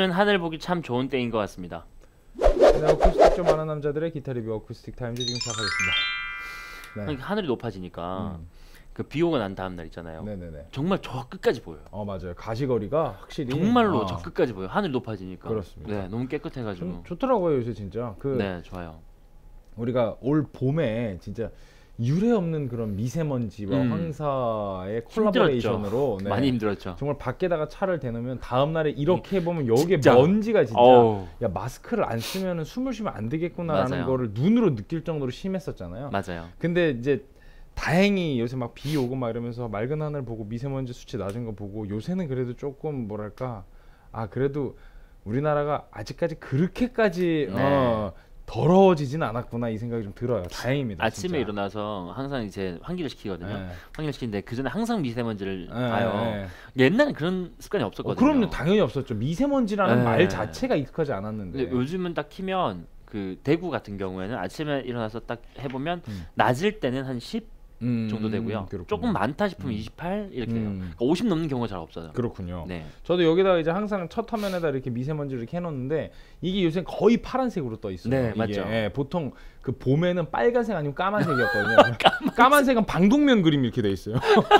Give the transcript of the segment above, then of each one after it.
지금은 하늘 보기 참 좋은 때인 것 같습니다. 네, 어쿠스틱 좀 아는 남자들의 기타 리뷰 어쿠스틱 타임즈 지금 시작하겠습니다. 네. 그러니까 하늘이 높아지니까 그 비 오고 난 다음 날 있잖아요. 네네네. 정말 저 끝까지 보여요. 맞아요. 가시거리가 확실히 정말로 저 끝까지 보여요. 하늘 높아지니까. 그렇습니다. 네, 너무 깨끗해가지고. 좋더라고요 요새 진짜. 네, 좋아요. 우리가 올 봄에 진짜 유례 없는 그런 미세먼지와 황사의 콜라보레이션으로 네, 많이 힘들었죠. 정말 밖에다가 차를 대놓으면 다음 날에 이렇게 보면 여기에 먼지가 진짜 야 마스크를 안 쓰면 숨을 쉬면 안 되겠구나라는 맞아요. 거를 눈으로 느낄 정도로 심했었잖아요. 맞아요. 근데 이제 다행히 요새 막 비 오고 막 이러면서 맑은 하늘 보고 미세먼지 수치 낮은 거 보고 요새는 그래도 조금 뭐랄까 그래도 우리나라가 아직까지 그렇게까지 더러워지진 않았구나 이 생각이 좀 들어요. 다행입니다. 아침에 진짜. 일어나서 항상 이제 환기를 시키거든요. 네. 환기를 시키는데 그 전에 항상 미세먼지를 봐요. 네. 옛날엔 그런 습관이 없었거든요. 그럼요, 당연히 없었죠. 미세먼지라는 네. 말 자체가 익숙하지 않았는데. 근데 요즘은 딱 키면 그 대구 같은 경우에는 아침에 일어나서 딱 해보면 낮을 때는 한 10 정도 되고요. 조금 많다 싶으면 28 이렇게 돼요. 그러니까 50 넘는 경우가 잘 없어요. 그렇군요. 네. 저도 여기다가 이제 항상 첫 화면에다 이렇게 미세먼지를 이렇게 해놓는데 이게 요새 거의 파란색으로 떠 있어요. 네, 이게. 맞죠. 예, 보통 그 봄에는 빨간색 아니면 까만색이었거든요. 까만색은 방독면 그림 이렇게 돼 있어요.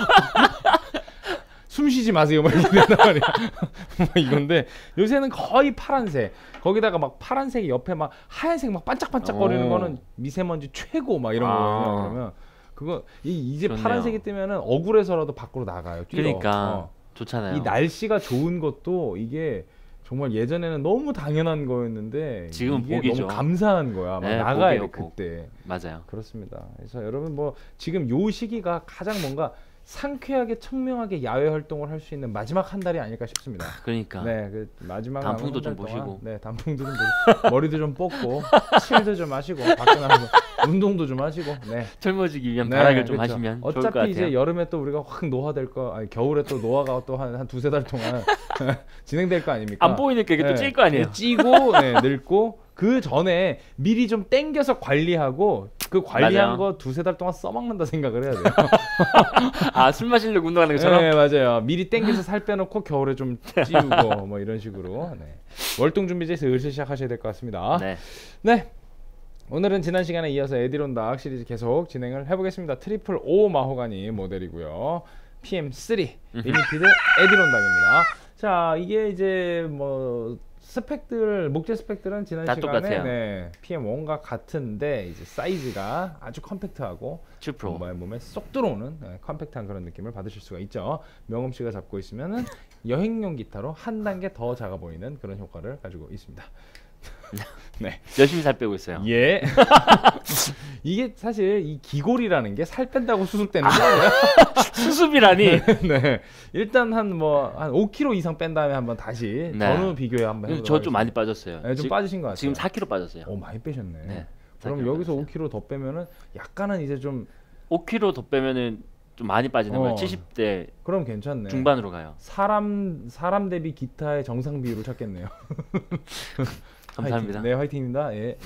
숨 쉬지 마세요, 막 이렇게 된단 말이야. 이건데 요새는 거의 파란색. 거기다가 막 파란색이 옆에 막 하얀색 막 반짝반짝거리는 거는 미세먼지 최고 막 이런 거예요. 그러면 그거 이제 좋네요. 파란색이 뜨면은 억울해서라도 밖으로 나가요. 뛰어. 그러니까 좋잖아요. 이 날씨가 좋은 것도 이게 정말 예전에는 너무 당연한 거였는데 지금은 이게 복이죠. 너무 감사한 거야. 막 네, 나가야 돼 복이에요, 그때. 맞아요. 그렇습니다. 그래서 여러분 뭐 지금 요 시기가 가장 뭔가 상쾌하게 청명하게 야외 활동을 할 수 있는 마지막 한 달이 아닐까 싶습니다. 그러니까. 네, 그 마지막 단풍도 남은 좀 한달 동안, 보시고. 네, 단풍도 좀 보시고, 머리도 좀 뽑고, 침도 좀 마시고, 밖에 나가서 운동도 좀 하시고, 네. 젊어지기 위한 네, 발악을 좀 그렇죠. 하시면 좋을 것 같아요. 어차피 이제 여름에 또 우리가 확 노화될 거, 아니 겨울에 또 노화가 또 한 두세 달 동안 진행될 거 아닙니까? 안 보이니까 이게 또 찔 거 아니에요. 찌고, 늙고. 그 전에 미리 좀 땡겨서 관리하고 그 관리한 거 두세 달 동안 써먹는다 생각을 해야 돼요. 술 마시려고 운동하는 것처럼? 네, 맞아요. 미리 땡겨서 살 빼놓고 겨울에 좀 찌우고 뭐 이런 식으로. 네. 월동 준비제 슬슬 시작하셔야 될 것 같습니다. 네. 네. 오늘은 지난 시간에 이어서 에디론닥 시리즈 계속 진행을 해보겠습니다. 트리플 O 마호가니 모델이고요. PM3 리미티드 에디론닥입니다. 자, 이게 이제 뭐 스펙들, 목재 스펙들은 지난 시간에 똑같아요. PM1과 같은데 이제 사이즈가 아주 컴팩트하고 몸에 쏙 들어오는 컴팩트한 그런 느낌을 받으실 수가 있죠. 명엄 씨가 잡고 있으면은 여행용 기타로 한 단계 더 작아 보이는 그런 효과를 가지고 있습니다. 네. 열심히 살 빼고 있어요. 예. 이게 사실 이 기골이라는 게 살 뺀다고 수습되는 게 아니라 수습이라니. 네. 일단 한 5kg 이상 뺀 다음에 한번 다시 전후 비교해 한번 해보도록 저 좀 많이 빠졌어요. 네, 좀 빠지신 것 같아요. 지금 4kg 빠졌어요. 오, 많이 빼셨네. 네. 그럼 여기서 5kg 더 빼면은 약간은 이제 좀 5kg 더 빼면은 좀 많이 빠지는 거예요. 70대 그럼 괜찮네. 중반으로 가요. 사람 대비 기타의 정상 비율을 찾겠네요. 감사합니다. 화이팅. 네, 화이팅입니다. 예.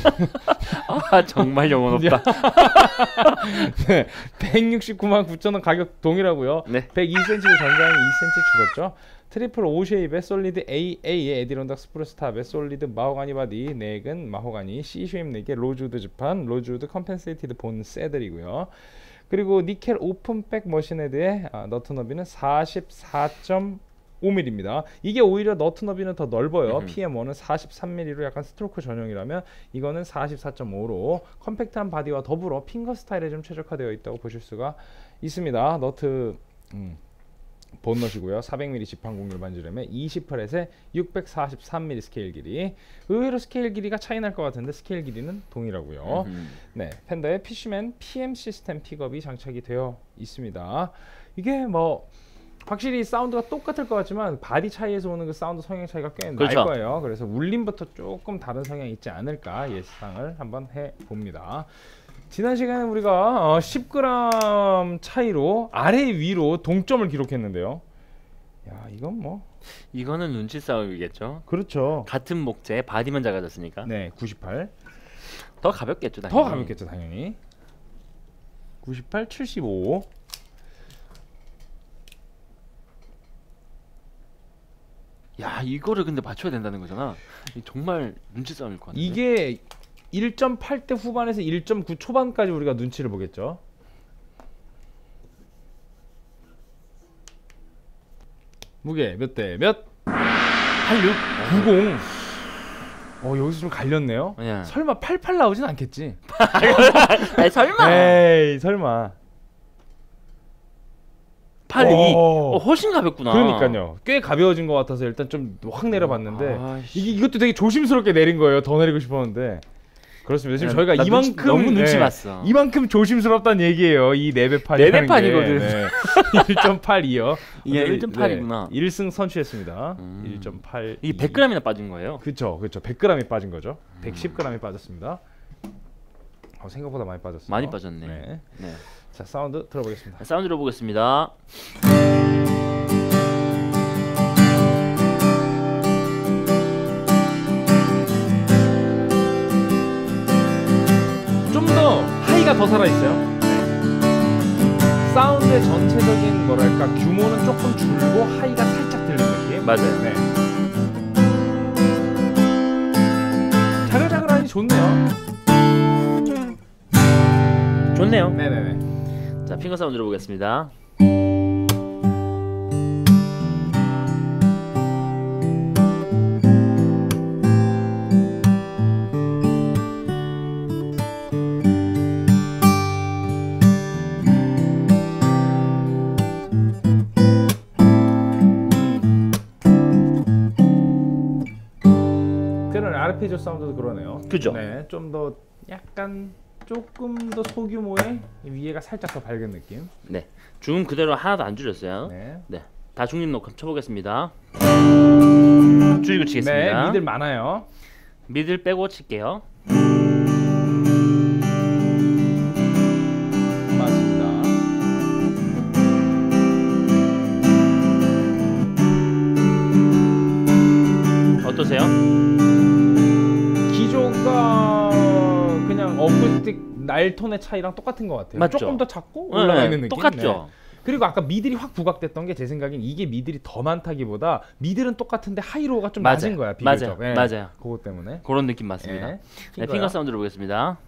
정말 영혼 없다. 네, 169만 9천원 가격 동일하고요. 네. 102cm의 전장이 2cm 줄었죠. 트리플 O 쉐입의 솔리드 AA의 에디론닥 스프루스탑의 솔리드 마호가니 바디, 넥은 마호가니, C 쉐입 넥의 로즈우드 지판, 로즈우드 컴펜세이티드 본 새들이고요. 그리고 니켈 오픈백 머신헤드의 너트 너비는 44.5mm입니다. 이게 오히려 너트 너비는 더 넓어요. PM1은 43mm로 약간 스트로크 전용이라면 이거는 44.5로 컴팩트한 바디와 더불어 핑거 스타일에 좀 최적화되어 있다고 보실 수가 있습니다. 너트 본넛이고요. 400mm 지판 공률 반지름에 20프렛에 643mm 스케일 길이. 의외로 스케일 길이가 차이 날 것 같은데 스케일 길이는 동일하고요. 네, 펜더에 피쉬맨 PM 시스템 픽업이 장착이 되어 있습니다. 이게 뭐 확실히 사운드가 똑같을 것 같지만 바디 차이에서 오는 그 사운드 성향 차이가 꽤 날 거예요. 그래서 울림부터 조금 다른 성향이 있지 않을까 예상을 한번 해봅니다. 지난 시간에 우리가 10g 차이로 아래 위로 동점을 기록했는데요. 야, 이건 뭐 이거는 눈치 싸움이겠죠. 그렇죠. 같은 목재 바디만 작아졌으니까. 네, 98. 더 가볍겠죠, 당연히. 더 가볍겠죠, 당연히. 98, 75. 야 이거를 근데 맞춰야 된다는 거잖아. 정말 눈치 싸움일 것 같은데. 이게 1.8대 후반에서 1.9 초반까지 우리가 눈치를 보겠죠. 무게 몇 대 몇? 86? 90. 여기서 좀 갈렸네요. 야. 설마 88 나오진 않겠지? 아니, 설마. 에이 설마. 82. 훨씬 가볍구나. 그러니까요. 꽤 가벼워진 것 같아서 일단 좀 확 내려봤는데 이것도 되게 조심스럽게 내린 거예요. 더 내리고 싶었는데. 그렇습니다. 지금 저희가 이만큼 너무 눈치 봤어. 이만큼 조심스럽다는 얘기예요. 이 4배판이 4배판이거든. 네. 1.8이요. 이게 1.8이구나. 1승 선취했습니다. 1.8. 이게 100g이나 빠진 거예요? 그렇죠. 100g이 빠진 거죠. 110g이 빠졌습니다. 생각보다 많이 빠졌어요. 많이 빠졌네. 네. 네. 자, 사운드 들어보겠습니다. 사운드 들어보겠습니다. 하이가 더 살아있어요. 사운드의 전체적인 뭐랄까 규모는 조금 줄고 하이가 살짝 들리는 느낌. 맞아요. 네. 자글자글하니 좋네요. 좋네요. 네네네. 자, 핑거 사운드 들어보겠습니다. 아르페지오 사운드도 그러네요. 그죠? 네, 좀 더 약간 조금 더 소규모의 위에가 살짝 더 밝은 느낌. 네, 중 그대로 하나도 안 줄였어요. 네, 네. 다중립 놓고 쳐보겠습니다. 줄이고 치겠습니다. 네, 미들 많아요. 미들 빼고 칠게요. 맞습니다. 어떠세요? 기조가 그냥 어쿠스틱 날톤의 차이랑 똑같은 것 같아요. 맞죠? 조금 더 작고 올라가 있는 느낌. 똑같죠. 네. 그리고 아까 미들이 확 부각됐던 게 제 생각엔 이게 미들이 더 많다기보다 미들은 똑같은데 하이로가 좀 낮은 거야. 비교적. 맞아요. 네. 맞아요. 그것 때문에. 그런 느낌 맞습니다. 네. 네, 핑거 사운드를 보겠습니다.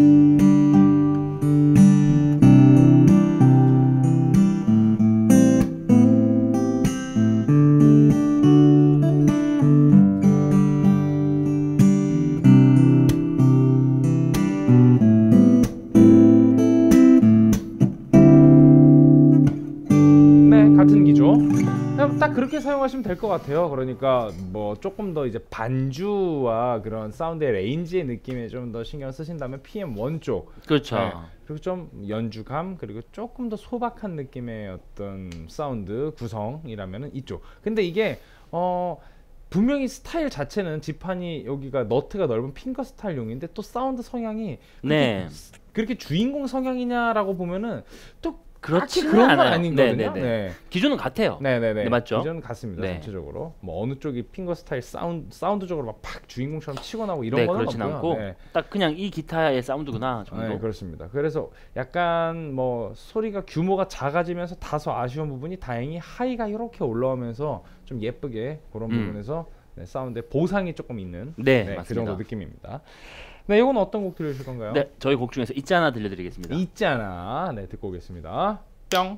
같은 기조. 그냥 딱 그렇게 사용하시면 될 것 같아요. 그러니까 뭐 조금 더 이제 반주와 그런 사운드의 레인지의 느낌에 좀 더 신경 쓰신다면 PM1 쪽. 그렇죠. 네. 그리고 좀 연주감 그리고 조금 더 소박한 느낌의 어떤 사운드 구성이라면은 이쪽. 근데 이게 분명히 스타일 자체는 지판이 여기가 너트가 넓은 핑거 스타일용인데 또 사운드 성향이 그렇게 주인공 성향이냐라고 보면으면 또 그렇지 그런 건 아니거든요. 네. 기준은 같아요. 네네네. 네, 맞죠? 기준은 같습니다. 네. 전체적으로 뭐 어느 쪽이 핑거 스타일 사운드적으로 막 팍 주인공처럼 치고 나고 이런 거는 그렇진 없고요. 않고 딱 그냥 이 기타의 사운드구나 정도. 네, 그렇습니다. 그래서 약간 뭐 소리가 규모가 작아지면서 다소 아쉬운 부분이 다행히 하이가 이렇게 올라오면서 좀 예쁘게 그런 부분에서 사운드의 보상이 조금 있는 맞습니다. 그 정도 느낌입니다. 네, 이건 어떤 곡 들려주실 건가요? 네, 저희 곡 중에서 있잖아 들려드리겠습니다. 있잖아. 네, 듣고 오겠습니다. 뿅.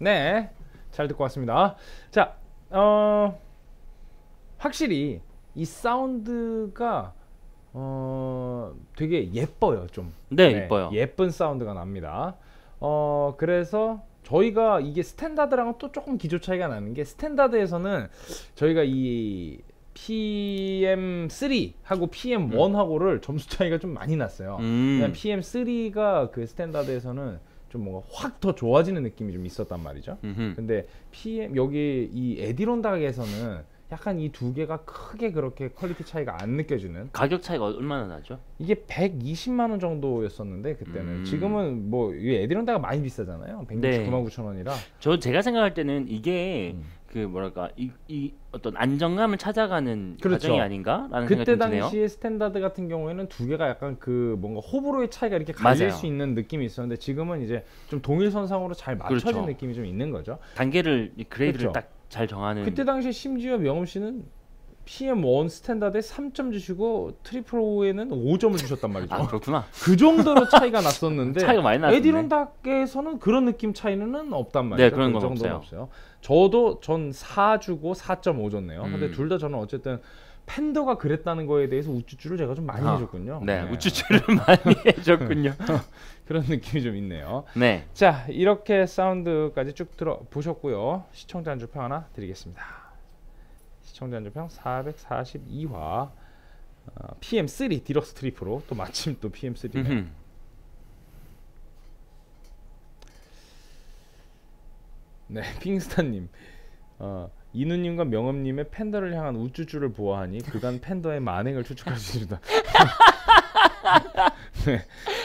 네, 잘 듣고 왔습니다. 자, 확실히 이 사운드가 되게 예뻐요, 좀. 네, 예뻐요. 예쁜 사운드가 납니다. 그래서 저희가 이게 스탠다드랑은 또 조금 기조 차이가 나는 게, 스탠다드에서는 저희가 이 PM3하고 PM1하고를 점수 차이가 좀 많이 났어요. 그냥 PM3가 그 스탠다드에서는 좀 뭔가 확 더 좋아지는 느낌이 좀 있었단 말이죠. 근데 여기 이 에디론닥에서는 약간 이 두 개가 크게 그렇게 퀄리티 차이가 안 느껴지는. 가격 차이가 얼마나 나죠? 이게 120만 원 정도였었는데 그때는. 지금은 뭐 이 에디론다가 많이 비싸잖아요. 169만 9천 원이라. 제가 생각할 때는 이게 그 뭐랄까 이 어떤 안정감을 찾아가는 그렇죠. 과정이 아닌가라는 그때 생각이 드네요. 당시에 스탠다드 같은 경우에는 두 개가 약간 그 뭔가 호불호의 차이가 이렇게 갈릴 맞아요. 수 있는 느낌이 있었는데, 지금은 이제 좀 동일선상으로 잘 맞춰진 그렇죠. 느낌이 좀 있는 거죠. 단계를 그레이드를 그렇죠. 딱 잘 정하는. 그때 당시에 심지어 명음 씨는 PM1 스탠다드에 3점 주시고 트리플 O에는 5점을 주셨단 말이죠. 아, 그렇구나. 그 정도로 차이가 났었는데 차이가 많이 났네. 에디론닥에서는 그런 느낌 차이는 없단 말이죠. 네, 그런 건 정도는 없어요. 전 4 주고 4.5 줬네요. 근데 둘 다 저는 어쨌든 팬더가 그랬다는 거에 대해서 우쭈쭈를 제가 좀 많이 해줬군요. 네, 우쭈쭈를 많이 해줬군요. 그런 느낌이 좀 있네요. 네. 자, 이렇게 사운드까지 쭉 들어보셨고요. 시청자 한 줄 평 하나 드리겠습니다. 시청자 한 줄 평 442화 PM3 디럭스 트리프로, 또 마침 또 PM3네. 네, 핑스타님, 이누님과 명엄님의 팬더를 향한 우쭈쭈를 보아하니 그간 팬더의 만행을 추측할 수 있다. 네.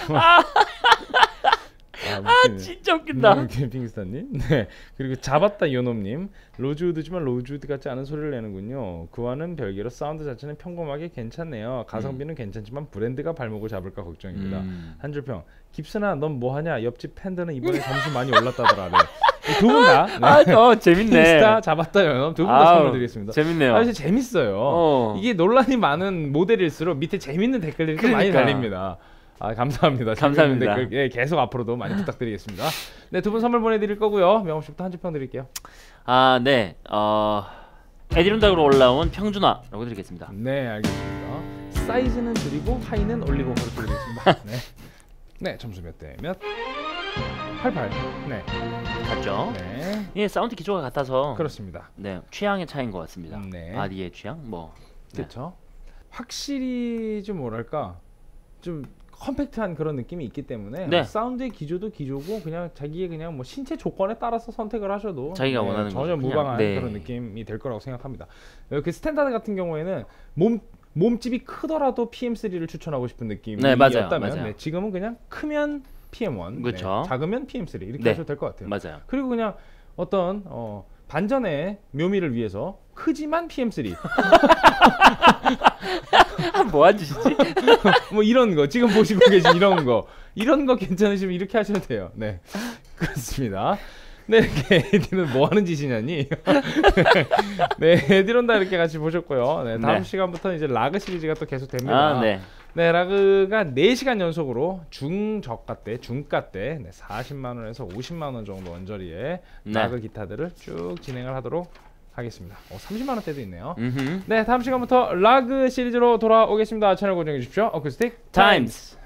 진짜 웃긴다. 핑스타님. 네. 그리고 잡았다 요놈님, 로즈우드지만 로즈우드 같지 않은 소리를 내는군요. 그와는 별개로 사운드 자체는 평범하게 괜찮네요. 가성비는 괜찮지만 브랜드가 발목을 잡을까 걱정입니다. 한 줄 평, 깁스나 넌 뭐하냐, 옆집 팬더는 이번에 점수 많이 올랐다더라. 네. 두 분 다. 재밌네. 핑스타 잡았다 요놈 두 분 다 선물 드리겠습니다. 재밌네요. 진짜 재밌어요. 이게 논란이 많은 모델일수록 밑에 재밌는 댓글들이 좀 많이 달립니다. 감사합니다. 감사합니다. 댓글, 예, 계속 앞으로도 많이 부탁드리겠습니다. 네, 두 분 선물 보내드릴 거고요. 명호 씨부터 한 줄 평 드릴게요. 네. 에디론닥으로 올라온 평준화라고 드리겠습니다. 네, 알겠습니다. 사이즈는 줄이고 하이는 올리고 그렇게 드리겠습니다. 네. 네, 점수 몇 대 몇? 88. 네. 같죠? 네. 예, 사운드 기조가 같아서. 그렇습니다. 네, 취향의 차이인 것 같습니다. 네. 바디의 취향, 뭐. 그렇죠. 확실히 좀 뭐랄까, 좀 컴팩트한 그런 느낌이 있기 때문에 사운드의 기조도 기조고 그냥 자기의 그냥 뭐 신체 조건에 따라서 선택을 하셔도 자기가 원하는 전혀 무방한 그런 느낌이 될 거라고 생각합니다. 그 스탠다드 같은 경우에는 몸집이 크더라도 PM3를 추천하고 싶은 느낌이었다면 지금은 그냥 크면 PM1, 그렇죠. 작으면 PM3 이렇게 하셔도 될 것 같아요. 맞아요. 그리고 그냥 어떤 반전의 묘미를 위해서 크지만 PM3 뭐한 짓이지? 뭐 이런 거 지금 보시고 계신 이런 거 괜찮으시면 이렇게 하셔도 돼요. 네, 그렇습니다. 네, 이렇게 에디는 뭐 하는 짓이냐니. 네, 에디론다 이렇게 같이 보셨고요. 네, 다음 시간부터는 이제 라그 시리즈가 또 계속 됩니다. 네, 라그가 4시간 연속으로 중저가 때 40만 원에서 50만 원 정도 언저리에 라그 기타들을 쭉 진행을 하도록 하겠습니다. 30만 원대도 있네요. 네, 다음 시간부터 라그 시리즈로 돌아오겠습니다. 채널 고정해 주십시오. 어쿠스틱 타임스.